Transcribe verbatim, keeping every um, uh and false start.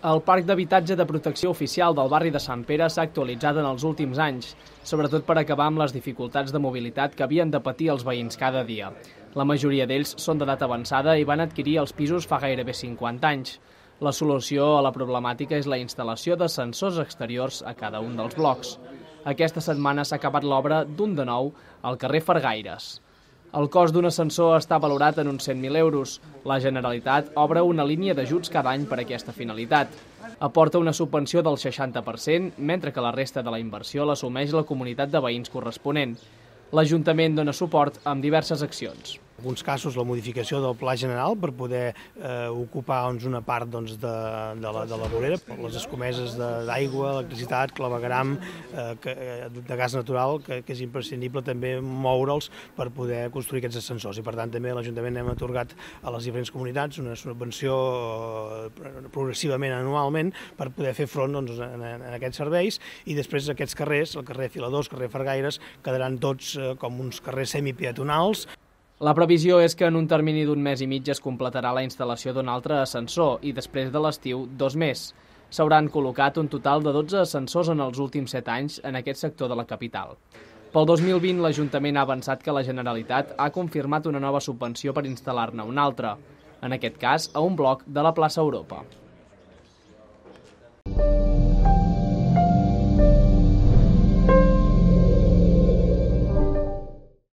El parc d'habitatge de protecció oficial del barri de Sant Pere s'ha actualitzat en els últims anys, sobretot per acabar amb les dificultats de mobilitat que havien de patir els veïns cada dia. La majoria d'ells són d'edat avançada i van adquirir els pisos fa gairebé cinquanta anys. La solució a la problemàtica és la instal·lació de sensors exteriors a cada un dels blocs. Aquesta setmana s'ha acabat l'obra d'un de nou al carrer Fargaires. El cost d'un ascensor està valorat en uns cent mil euros. La Generalitat obre una línia d'ajuts cada any per a aquesta finalitat. Aporta una subvenció del seixanta per cent, mentre que la resta de la inversió l'assumeix la comunitat de veïns corresponent. L'Ajuntament dona suport amb diverses accions. En alguns casos la modificació del pla general per poder eh, ocupar doncs, una part doncs, de, de, la, de la vorera, les escomeses d'aigua, electricitat, clavegram, eh, que, de gas natural, que, que és imprescindible també moure'ls per poder construir aquests ascensors. I per tant també l'Ajuntament hem atorgat a les diferents comunitats una subvenció eh, progressivament anualment per poder fer front doncs, en, en aquests serveis, i després aquests carrers, el carrer Filadors, carrer Fargaires, quedaran tots eh, com uns carrers semipeatonals. La previsió és que en un termini d'un mes i mig es completarà la instal·lació d'un altre ascensor i després de l'estiu dos més. S'hauran col·locat un total de dotze ascensors en els últims set anys en aquest sector de la capital. Pel dos mil vint l'Ajuntament ha avançat que la Generalitat ha confirmat una nova subvenció per instal·lar-ne un altre, en aquest cas a un bloc de la plaça Europa.